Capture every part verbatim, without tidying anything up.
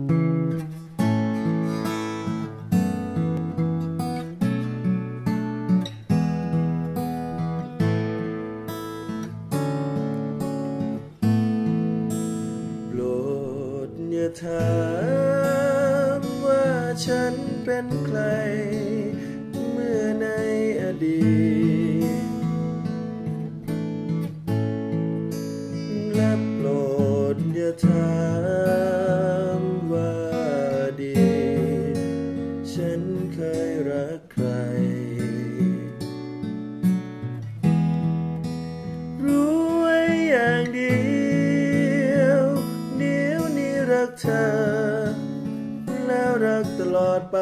อย่าถามว่าฉันเป็นใครเมื่อในอดีตและโปรดอย่าถามว่าดีฉันเคยรักใครรู้ไว้อย่างเดียวเดี๋ยวนี้รักเธอแล้วรักตลอดไป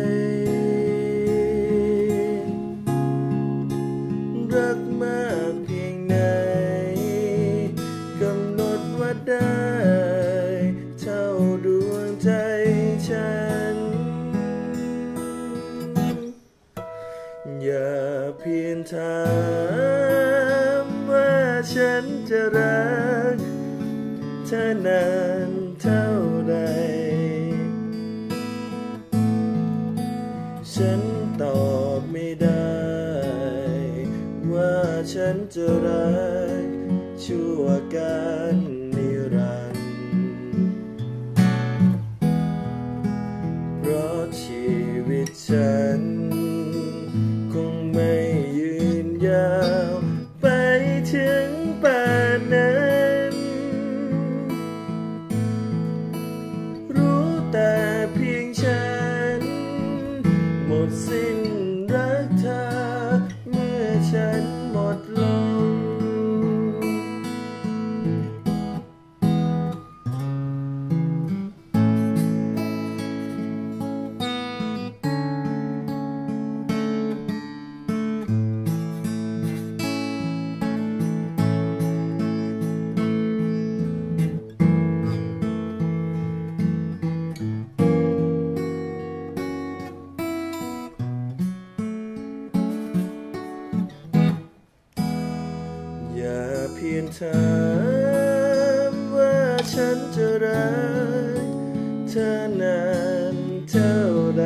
รักมากเพียงไหนกำหนดว่าได้เท่าดวงใจฉันอย่าเพียงถามว่าฉันจะรักเธอนานเท่าใดฉันตอบไม่ได้ว่าฉันจะรักชั่วการนิรันดร์เพราะชีวิตฉันคงไม่ยืนยาวไปถึงป่านนั้นรู้แต่เพียงฉันหมดสิ้นรักเธอเมื่อฉันหมดลมอย่าเพียงถามว่าฉันจะรักเธอนานเท่าใด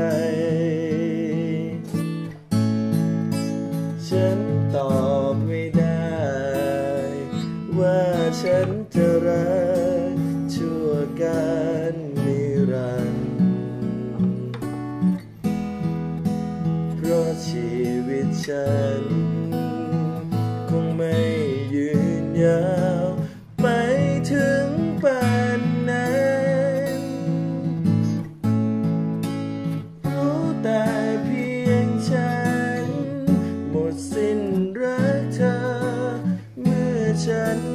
ฉันตอบไม่ได้ว่าฉันจะรักชั่วการนิรันดร์เพราะชีวิตฉันคงไม่ยืนยาวไปถึงป่านนั้นรู้แต่เพียงฉันหมดสิ้นรักเธอเมื่อฉัน